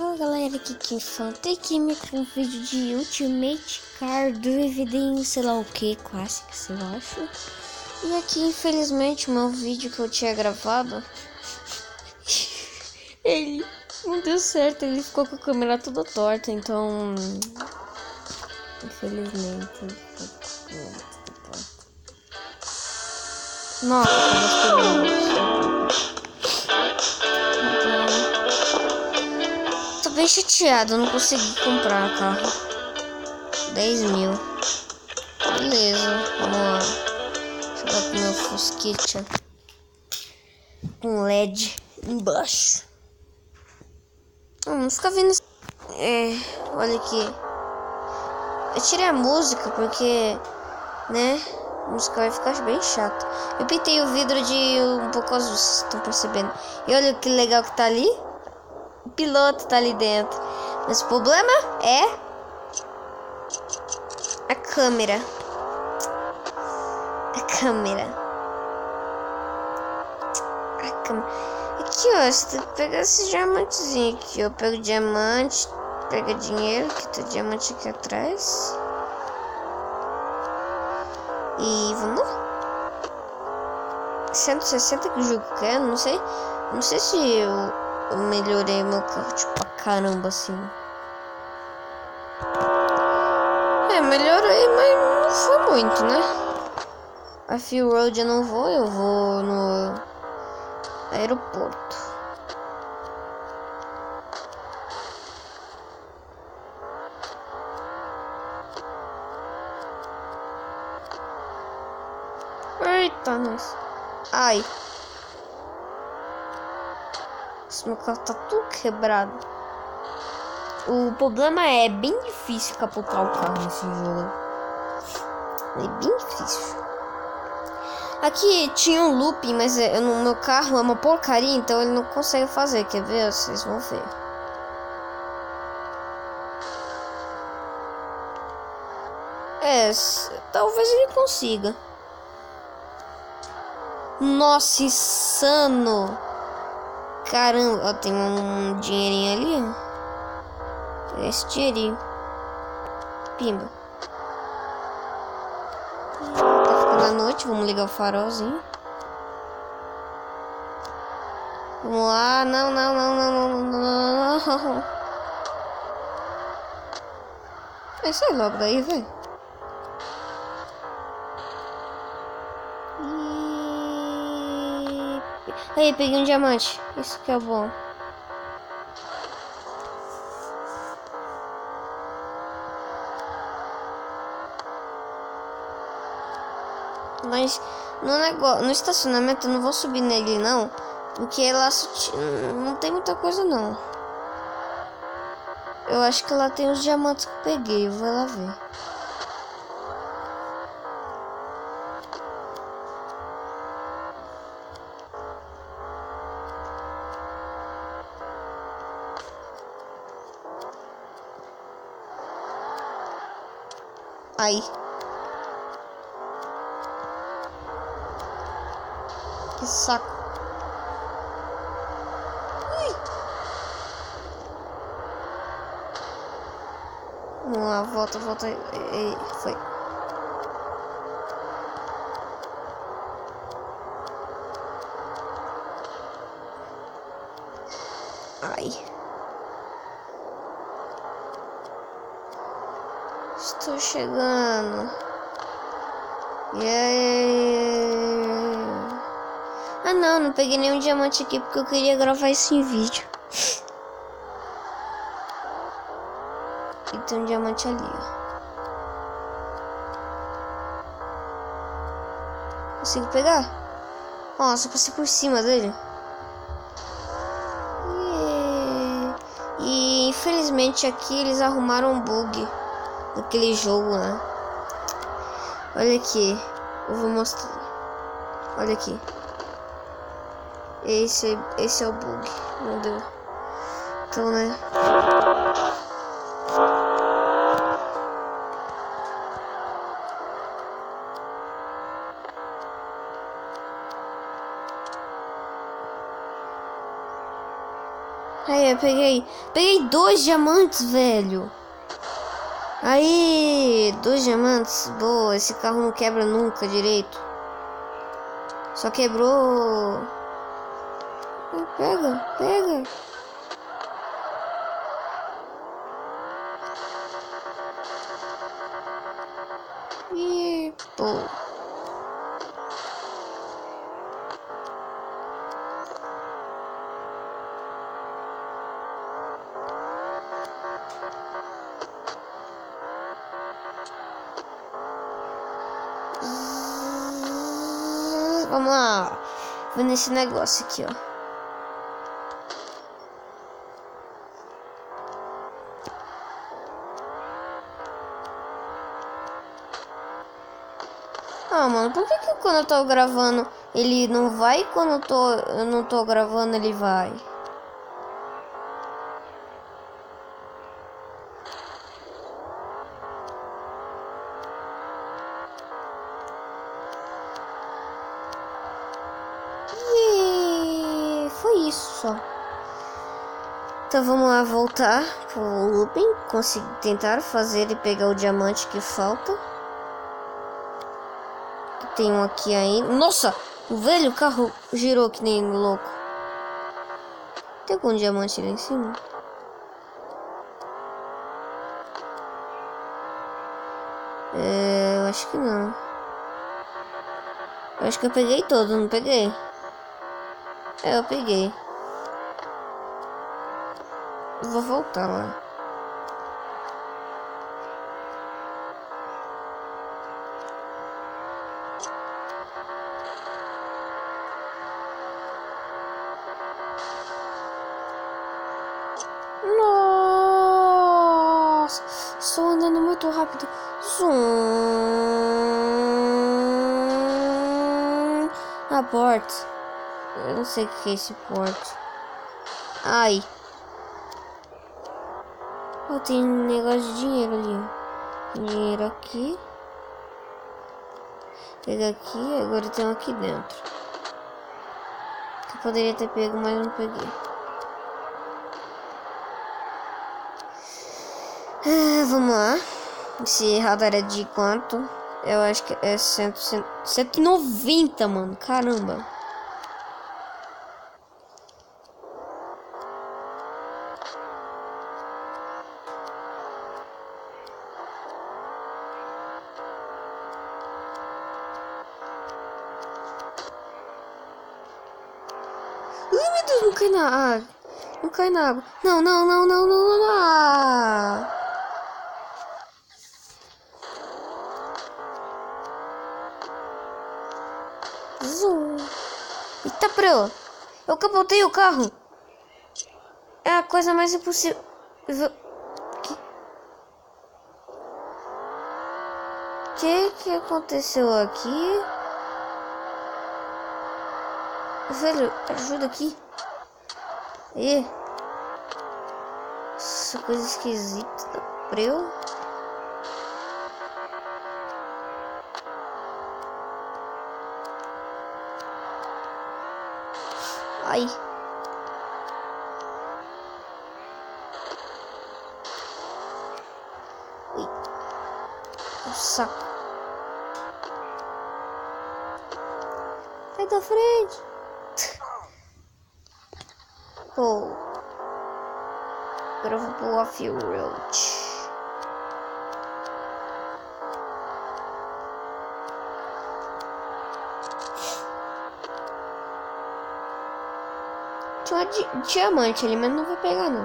Fala galera, aqui quem fala tem aqui com um vídeo de Ultimate Car Driving, sei lá o que, Classics eu acho. E aqui infelizmente o meu vídeo que eu tinha gravado, ele não deu certo, ele ficou com a câmera toda torta, então infelizmente ele ficou com a câmera toda torta. Nossa, eu gostei. Tô bem chateado, eu não consegui comprar carro. 10 mil. Beleza, vamos lá. Jogar com meu Fusquinha com LED embaixo. Vamos ficar vendo. Olha aqui. Eu tirei a música porque, né? A música vai ficar bem chata. Eu pintei o vidro de um pouco azul, vocês estão percebendo. E olha que legal que tá ali. O piloto tá ali dentro. Mas o problema é a câmera. Aqui, ó, você tem que pegar esse diamantezinho aqui, ó. Pega o diamante, pega dinheiro, que tem diamante aqui atrás. E vamos lá. 160 que o jogo quer, não sei se eu melhorei meu carro, tipo, pra caramba, assim. Melhorei, mas não foi muito, né? A Fuel Road eu não vou, eu vou no aeroporto. Eita, nossa. Ai. Esse meu carro tá tudo quebrado. O problema é bem difícil capotar o carro nesse jogo. É bem difícil. Aqui tinha um looping, mas no meu carro é uma porcaria, então ele não consegue fazer. Quer ver? Vocês vão ver. Talvez ele consiga. Nossa, insano. Caramba, ó, tem um dinheirinho ali, ó. Esse dinheirinho. Pimba. Tá ficando a noite, vamos ligar o farolzinho. Vamos lá, não. Sai logo daí, velho. Aí, peguei um diamante. Isso que é bom. Mas no estacionamento eu não vou subir nele não, porque lá não tem muita coisa não. Eu acho que lá tem os diamantes que eu peguei, eu vou lá ver. Aí. Que saco. Ui. Vamos lá, volta. Foi. Ai. Estou chegando. Ah não peguei nenhum diamante aqui porque eu queria gravar isso em vídeo. E tem um diamante ali, ó. Consigo pegar? Nossa, passei por cima dele. E infelizmente aqui eles arrumaram um bug daquele jogo, né? Olha aqui, eu vou mostrar. Olha aqui. Esse é o bug. Não deu. Então, né? Aí, eu peguei. Peguei 2 diamantes, velho. Aí, 2 diamantes. Boa, esse carro não quebra nunca direito. Só quebrou. Pega, pega. E pô. Vamos lá. Vou nesse negócio aqui, ó. Ah, mano, por que quando eu tô gravando ele não vai e quando eu não tô gravando ele vai? E foi isso só. Então vamos lá voltar pro looping, conseguir tentar fazer e pegar o diamante que falta. Tem um aqui ainda. Nossa, o velho carro girou que nem louco. Tem algum diamante ali em cima? Eu acho que não. Eu acho que eu peguei todo, não peguei? Eu peguei. Eu vou voltar lá. Nossa, estou andando muito rápido. Zoom. A porta. Eu não sei o que é esse porta. Ai. Oh, tem um negócio de dinheiro ali, ó. Dinheiro aqui. Pega aqui, agora tem um aqui dentro. Que eu poderia ter pego, mas não peguei. Vamos lá. Esse radar é de quanto? Eu acho que é 190, mano. Caramba. Ai, meu Deus, não cai na água. Não cai na água. Não, não, não, não, não, não, não. Ah. Zoom. Eita, pro. Eu capotei o carro. É a coisa mais impossível. Que aconteceu aqui? Velho, ajuda aqui. E essa coisa esquisita. Preu. Ai. Ui. O saco. Sai da frente. Pô. Agora eu vou pro off-road. Tinha um diamante ali, mas não vou pegar não.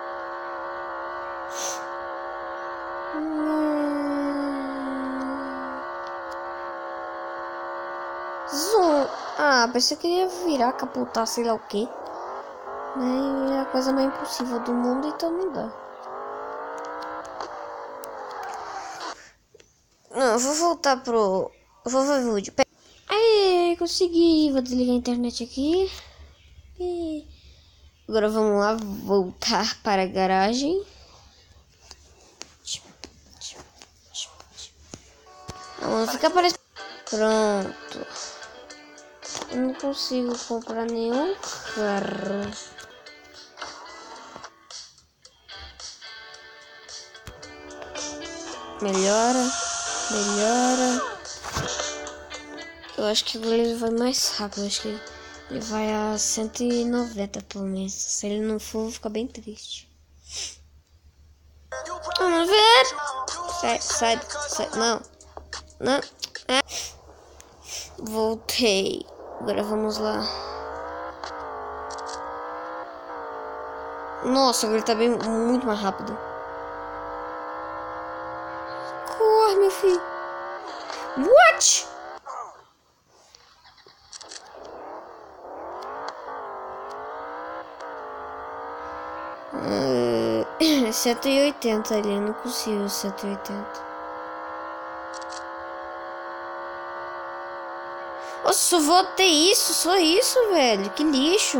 Zoom. Ah, pensei que ele ia virar, capotar, sei lá o que. É a coisa mais impossível do mundo, então não dá. Não, eu vou voltar pro... Eu vou ver o vídeo. Aí, consegui. Vou desligar a internet aqui. E... Agora vamos lá, voltar para a garagem. Vamos ficar parecendo... Pronto. Eu não consigo comprar nenhum carro. Melhora. Eu acho que agora ele vai mais rápido. Eu acho que ele vai a 190 pelo menos. Se ele não for, eu vou ficar bem triste. Vamos ver. Sai. Não. Voltei. Agora vamos lá. Nossa, agora ele tá muito mais rápido. Corre, meu filho. What? Uh, 180 ali, não consigo 180. Nossa, só vou ter isso, só isso, velho. Que lixo.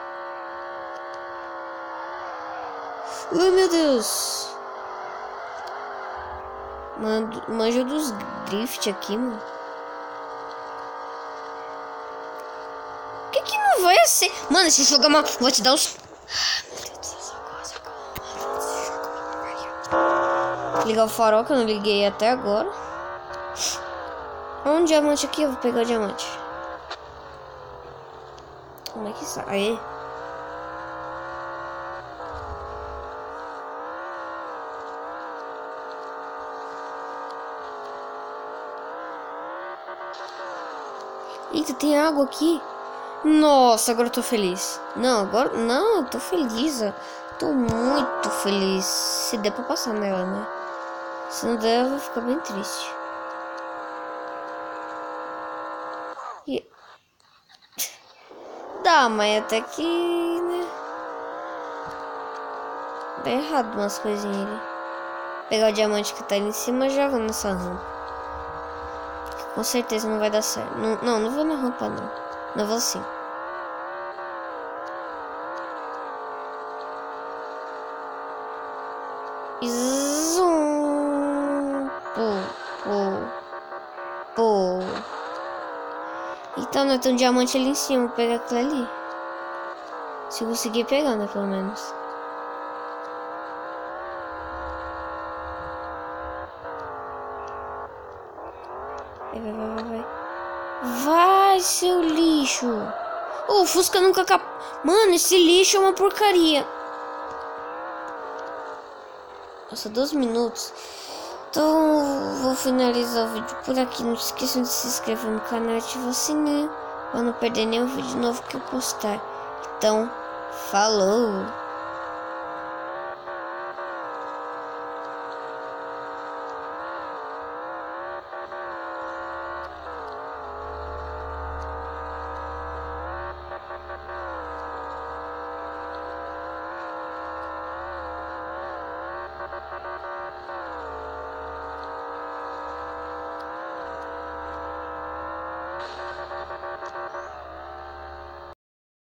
Ai, meu Deus. Manjo dos drift aqui, mano. Que não vai ser? Mano, esse jogo é uma... Vou te dar os... Ligar o farol que eu não liguei até agora. Um diamante aqui, eu vou pegar o diamante. Como é que sai? Aí. Eita, tem água aqui. Nossa, agora eu tô feliz. Não, agora... Não, eu tô feliz. Eu tô muito feliz. Se der pra passar nela, né? Se não der, eu vou ficar bem triste. E... Dá, mas até que... né? Dá errado umas coisinhas ali. Pegar o diamante que tá ali em cima, já vou nessa rampa. Com certeza não vai dar certo. Não vou na rampa, não. Não vou sim. Zoom. Pô. Então, né, tem um diamante ali em cima. Vou pegar aquilo ali. Se eu conseguir pegar, né, pelo menos. Vai. Vai, seu lixo. O Fusca nunca Mano, esse lixo é uma porcaria. Nossa, 12 minutos. Então, vou finalizar o vídeo por aqui. Não se esqueçam de se inscrever no canal e ativar o sininho para não perder nenhum vídeo novo que eu postar. Então, falou!